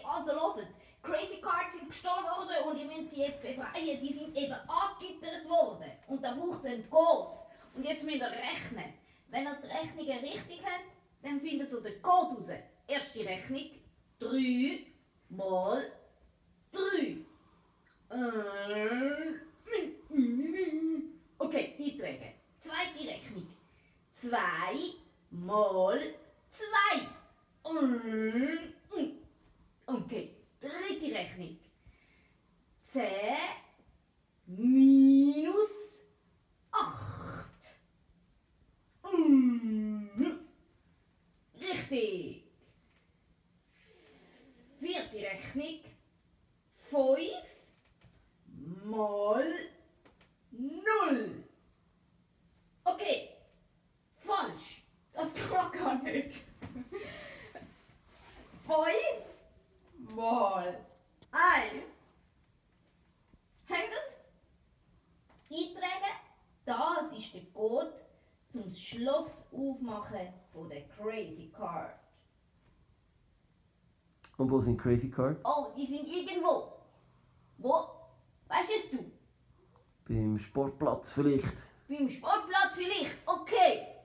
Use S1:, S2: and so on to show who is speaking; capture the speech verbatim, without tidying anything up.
S1: also hört. Crazy Cards sind gestohlen worden und ihr müsst sie jetzt befreien. Die sind eben angegittert worden. Und da braucht es einen Code. Und jetzt müsst ihr rechnen. Wenn ihr die Rechnungen richtig habt, dann findet ihr den Code raus. Erste Rechnung. drei mal drei. Okay, eintragen. Zweite Rechnung. zwei mal zwei. Okay, dritte Rechnung. zehn minus acht. Richtig. Vierte Rechnung. fünf mal null. Okay, falsch. Das kann gar nicht. fünf mal eins. Haben das? Eintragen. Das ist der Code zum Schloss aufmachen von der Crazy Card.
S2: Und wo sind Crazy Card?
S1: Oh, die sind irgendwo. Wo? Weißt es du?
S2: Beim Sportplatz vielleicht.
S1: Beim Sportplatz vielleicht. Okay.